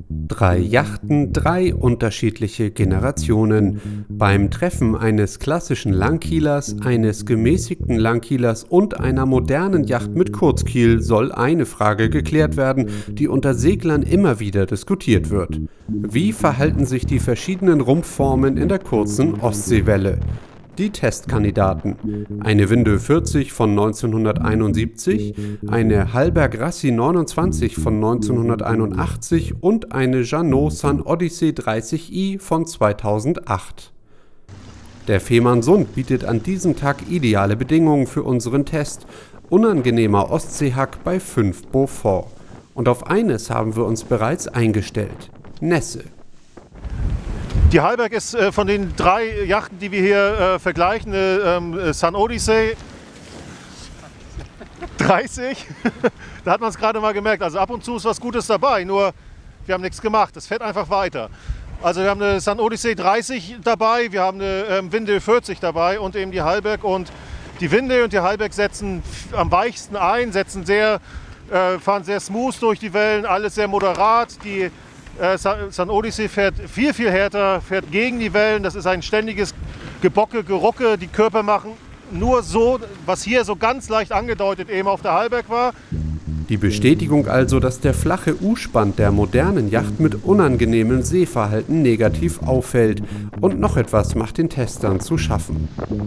3 Yachten, 3 unterschiedliche Generationen. Beim Treffen eines klassischen Langkielers, eines gemäßigten Langkielers und einer modernen Yacht mit Kurzkiel soll eine Frage geklärt werden, die unter Seglern immer wieder diskutiert wird. Wie verhalten sich die verschiedenen Rumpfformen in der kurzen Ostseewelle? Die Testkandidaten: eine Winde 40 von 1971, eine Hallberg Rassi 29 von 1981 und eine Jeanneau Sun Odyssey 30i von 2008. Der Fehmarnsund bietet an diesem Tag ideale Bedingungen für unseren Test. Unangenehmer Ostseehack bei 5 Beaufort. Und auf eines haben wir uns bereits eingestellt: Nässe. Die Hallberg ist von den 3 Yachten, die wir hier vergleichen, eine Sun Odyssey 30. Da hat man es gerade mal gemerkt. Also ab und zu ist was Gutes dabei, nur wir haben nichts gemacht. Es fährt einfach weiter. Also wir haben eine Sun Odyssey 30 dabei, wir haben eine Winde 40 dabei und eben die Hallberg. Und die Winde und die Hallberg setzen am weichsten ein, fahren sehr smooth durch die Wellen, alles sehr moderat. Die Sun Odyssey fährt viel härter, fährt gegen die Wellen. Das ist ein ständiges Gebocke, Gerucke. Die Körper machen nur so, was hier so ganz leicht angedeutet eben auf der Hallberg war. Die Bestätigung also, dass der flache U-Spann der modernen Yacht mit unangenehmem Seeverhalten negativ auffällt. Und noch etwas macht den Testern zu schaffen.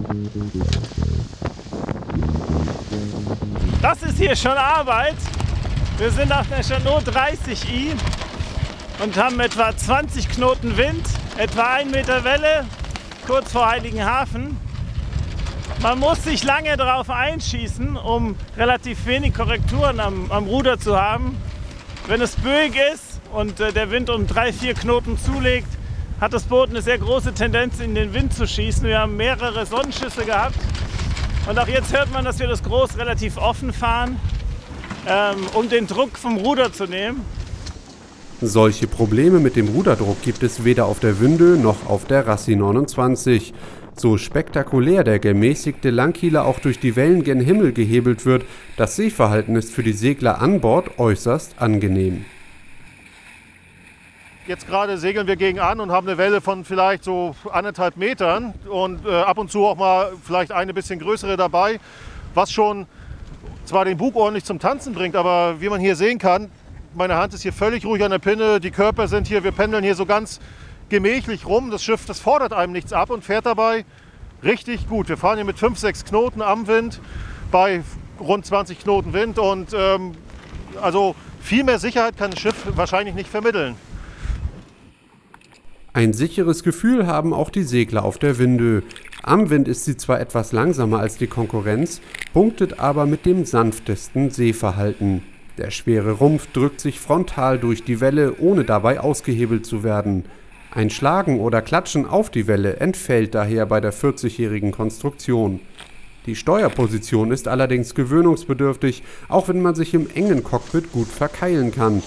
Das ist hier schon Arbeit. Wir sind auf der Jeanneau 30i. Und haben etwa 20 Knoten Wind, etwa 1 Meter Welle, kurz vor Heiligenhafen. Man muss sich lange darauf einschießen, um relativ wenig Korrekturen am Ruder zu haben. Wenn es böig ist und der Wind um 3-4 Knoten zulegt, hat das Boot eine sehr große Tendenz, in den Wind zu schießen. Wir haben mehrere Sonnenschüsse gehabt. Und auch jetzt hört man, dass wir das Gros relativ offen fahren, um den Druck vom Ruder zu nehmen. Solche Probleme mit dem Ruderdruck gibt es weder auf der Winde noch auf der Rassi 29. So spektakulär der gemäßigte Langkieler auch durch die Wellen gen Himmel gehebelt wird, das Seeverhalten ist für die Segler an Bord äußerst angenehm. Jetzt gerade segeln wir gegen an und haben eine Welle von vielleicht so 1,5 Metern und ab und zu auch mal vielleicht eine bisschen größere dabei, was schon zwar den Bug ordentlich zum Tanzen bringt, aber wie man hier sehen kann, meine Hand ist hier völlig ruhig an der Pinne, die Körper sind hier, wir pendeln hier so ganz gemächlich rum. Das Schiff, das fordert einem nichts ab und fährt dabei richtig gut. Wir fahren hier mit 5-6 Knoten am Wind bei rund 20 Knoten Wind und also viel mehr Sicherheit kann das Schiff wahrscheinlich nicht vermitteln. Ein sicheres Gefühl haben auch die Segler auf der Winde. Am Wind ist sie zwar etwas langsamer als die Konkurrenz, punktet aber mit dem sanftesten Seeverhalten. Der schwere Rumpf drückt sich frontal durch die Welle, ohne dabei ausgehebelt zu werden. Ein Schlagen oder Klatschen auf die Welle entfällt daher bei der 40-jährigen Konstruktion. Die Steuerposition ist allerdings gewöhnungsbedürftig, auch wenn man sich im engen Cockpit gut verkeilen kann.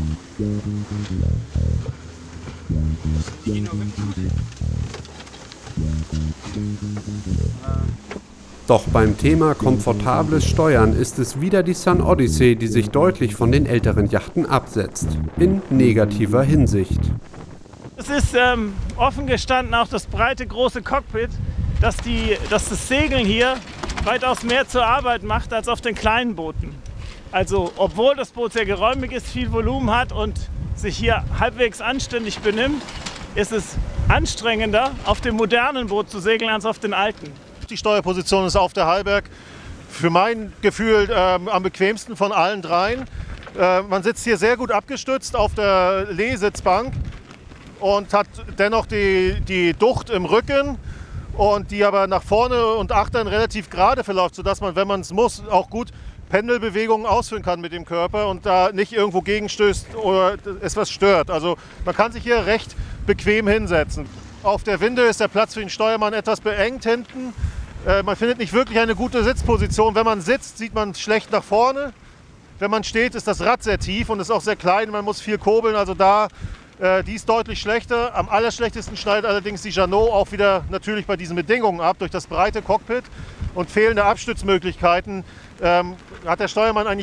Doch beim Thema komfortables Steuern ist es wieder die Sun Odyssey, die sich deutlich von den älteren Yachten absetzt. In negativer Hinsicht. Es ist offen gestanden auch das breite, große Cockpit, dass das Segeln hier weitaus mehr zur Arbeit macht als auf den kleinen Booten. Also obwohl das Boot sehr geräumig ist, viel Volumen hat und sich hier halbwegs anständig benimmt, ist es anstrengender, auf dem modernen Boot zu segeln als auf den alten. Die Steuerposition ist auf der Hallberg für mein Gefühl am bequemsten von allen 3. Man sitzt hier sehr gut abgestützt auf der Lehsitzbank und hat dennoch die Ducht im Rücken und die aber nach vorne und achtern relativ gerade verläuft, sodass man, wenn man es muss, auch gut Pendelbewegungen ausführen kann mit dem Körper und da nicht irgendwo gegenstößt oder es was stört. Also man kann sich hier recht bequem hinsetzen. Auf der Winde ist der Platz für den Steuermann etwas beengt hinten. Man findet nicht wirklich eine gute Sitzposition. Wenn man sitzt, sieht man schlecht nach vorne. Wenn man steht, ist das Rad sehr tief und ist auch sehr klein. Man muss viel kurbeln, also die ist deutlich schlechter. Am allerschlechtesten schneidet allerdings die Jeanneau auch wieder natürlich bei diesen Bedingungen ab. Durch das breite Cockpit und fehlende Abstützmöglichkeiten hat der Steuermann eigentlich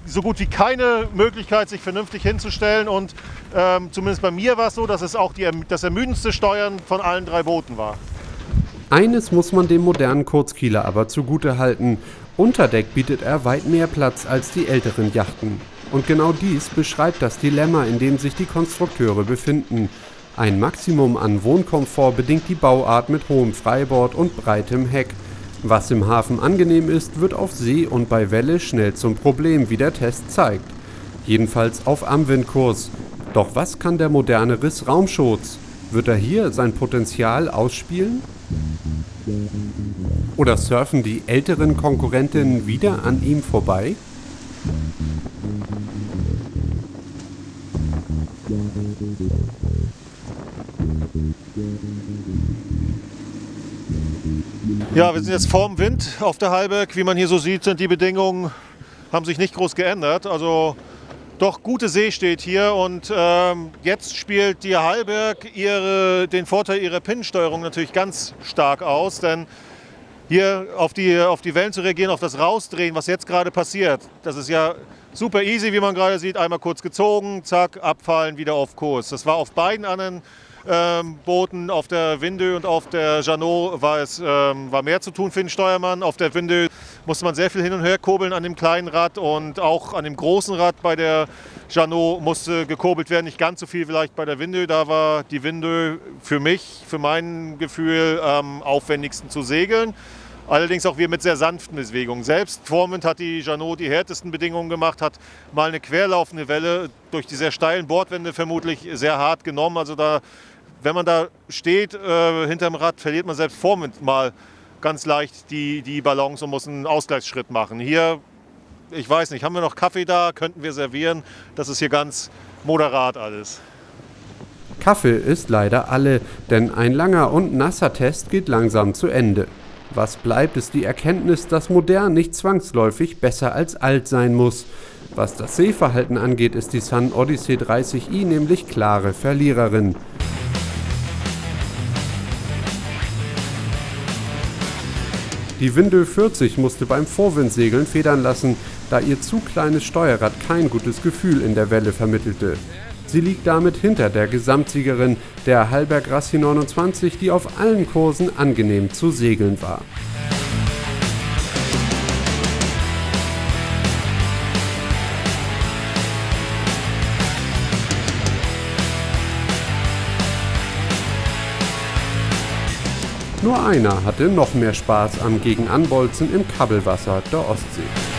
so gut wie keine Möglichkeit, sich vernünftig hinzustellen. Und zumindest bei mir war es so, dass es auch das ermüdendste Steuern von allen 3 Booten war. Eines muss man dem modernen Kurzkieler aber zugute halten: Unter Deck bietet er weit mehr Platz als die älteren Yachten. Und genau dies beschreibt das Dilemma, in dem sich die Konstrukteure befinden. Ein Maximum an Wohnkomfort bedingt die Bauart mit hohem Freibord und breitem Heck. Was im Hafen angenehm ist, wird auf See und bei Welle schnell zum Problem, wie der Test zeigt. Jedenfalls auf Amwindkurs. Doch was kann der moderne Riss Raumschutz? Wird er hier sein Potenzial ausspielen? Oder surfen die älteren Konkurrentinnen wieder an ihm vorbei? Ja, wir sind jetzt vorm Wind auf der Halberg. Wie man hier so sieht, sind die Bedingungen, haben sich nicht groß geändert. Also doch gute See steht hier und jetzt spielt die Halberg den Vorteil ihrer Pinnensteuerung natürlich ganz stark aus, denn hier auf die Wellen zu reagieren, auf das Rausdrehen, was jetzt gerade passiert, das ist ja super easy, wie man gerade sieht. Einmal kurz gezogen, zack, abfallen, wieder auf Kurs. Das war auf beiden anderen Booten, auf der Windö und auf der Jeannot war mehr zu tun für den Steuermann. Auf der Windö musste man sehr viel hin und her kurbeln an dem kleinen Rad und auch an dem großen Rad bei der Jeannot musste gekurbelt werden. Nicht ganz so viel vielleicht bei der Windö. Da war die Windö für mein Gefühl am aufwendigsten zu segeln. Allerdings auch wir mit sehr sanften Bewegungen. Selbst Vorwind hat die Jeannot die härtesten Bedingungen gemacht, hat mal eine querlaufende Welle durch die sehr steilen Bordwände vermutlich sehr hart genommen. Also wenn man da steht hinterm Rad, verliert man selbst Vorwind mal ganz leicht die Balance und muss einen Ausgleichsschritt machen. Hier, ich weiß nicht, haben wir noch Kaffee da? Könnten wir servieren? Das ist hier ganz moderat alles. Kaffee ist leider alle, denn ein langer und nasser Test geht langsam zu Ende. Was bleibt, ist die Erkenntnis, dass modern nicht zwangsläufig besser als alt sein muss. Was das Seeverhalten angeht, ist die Sun Odyssey 30i nämlich klare Verliererin. Die Windö 40 musste beim Vorwindsegeln federn lassen, da ihr zu kleines Steuerrad kein gutes Gefühl in der Welle vermittelte. Sie liegt damit hinter der Gesamtsiegerin, der Halberg Rassi 29, die auf allen Kursen angenehm zu segeln war. Nur einer hatte noch mehr Spaß am Gegenanbolzen im Kabbelwasser der Ostsee.